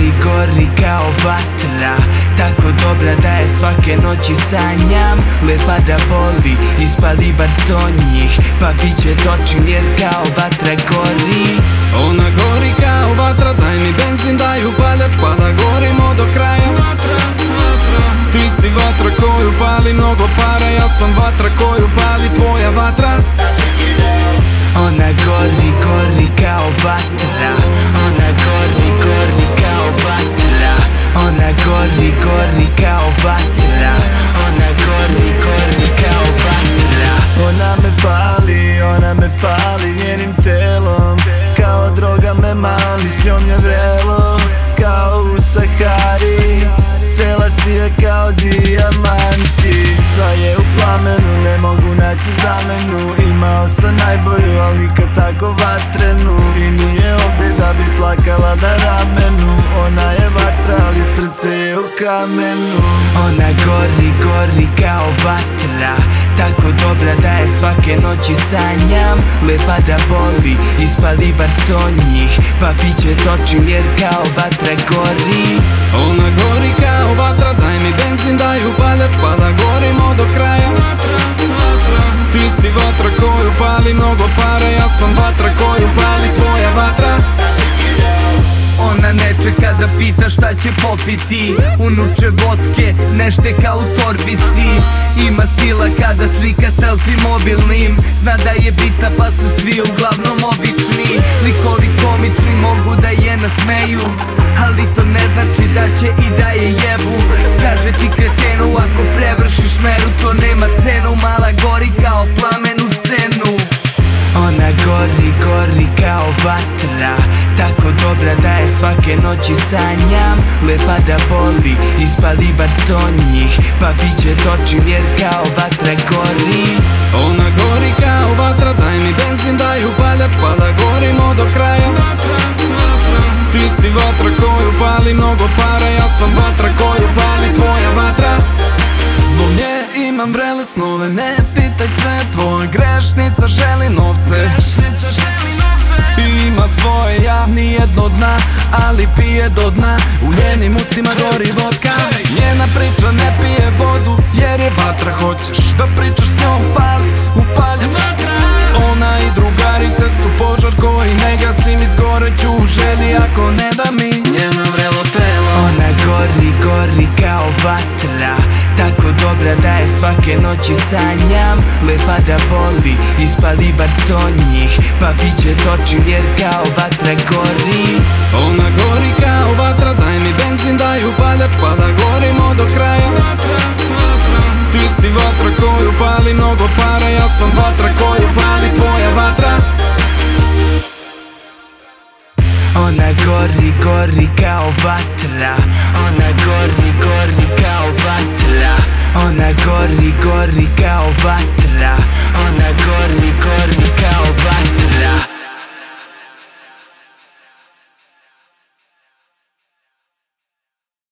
gori, gori kao vatra, tako dobra da je svake noći sanjam. Lepa da boli, ispali bar 100 njih, pa bit će točin jer kao vatra gori. Ona gori kao vatra, daj mi benzin, daj upaljač pa da gorimo do kraja. Ti si vatra koju pali mnogo para, ja sam vatra koju pali tvoja vatra. Ona gori, gori kao vatra, ona gori, gori kao vatra, ona gori, gori kao vatra, ona gori, gori kao vatra. Ona me pali njenim telom, kao droga me mali, s njom je vrelo, kao u Sahari, cela si je kao dijamanti. Sva je u plamenu, ne mogu naći zamenu, imao sam najbolju, ali nikad tako vatrenu. I nije ovde da bi plakala na ramenu, ona je vatra, ali srce je u kamenu. Ona gori, gori kao vatra, tako dobra da je svake noći sanjam. Lepa da boli, ispali bar 100 njih, pa bit će točin jer kao vatra gori. Ona gori kao vatra, daj mi benzin, daj upaljač pa da gorimo do kraja. Ti si vatra koju pali mnogo para, ja sam vatra koju pali tvoja vatra. Ona ne čeka da pita šta će popiti, unuče vodke, nešteka u torbici. Ima stila kada slika selfie mobilnim, zna da je bita pa su svi uglavnom obični. Likovi komični mogu da je nasmeju, ali to ne znači da će i da je jebu. Kaže ti kretenu, ako prevršiš meru to nema cenu, mala gori kao plamen u senu. Ona gori, gori kao vatra, tako dobra da je svake noći sanjam. Lepa da boli, ispali bar 100 njih, pa bit će točin jer kao vatra gori. Ona gori kao vatra, daj mi benzin, daj upaljač pa da gorimo do kraja. Ti si vatra koju pali mnogo para, ja sam vatra koju pali tvoja vatra. Zbog nje imam vrele snove, ne pitaj sve tvoje, grešnica želi novce. Ima svoje, ja nijedno dna, ali pije do dna, u njenim ustima gori vodka. Njena priča ne pije vodu, jer je vatra, hoćeš da pričaš s njom, pali, upaljaš. Ona i drugarice su požar koji ne gasim, izgoreću u želji ako ne da mi njeno vrelo telo. Ona gori, gori kao vatra, tako dobra da je svake noći sanjam. Lepa da boli, ispali bar 100 njih, pa bit će točin jer kao vatra gori. Ona gori kao vatra, daj mi benzin, daj upaljač pa da gorimo do kraja. Ti si vatra koju pali mnogo para, ja sam vatra koju pali tvoja vatra. Ona gori, gori kao vatra, ona gori, gori kao vatra, ona gori, gori kao vatra, ona gori, gori kao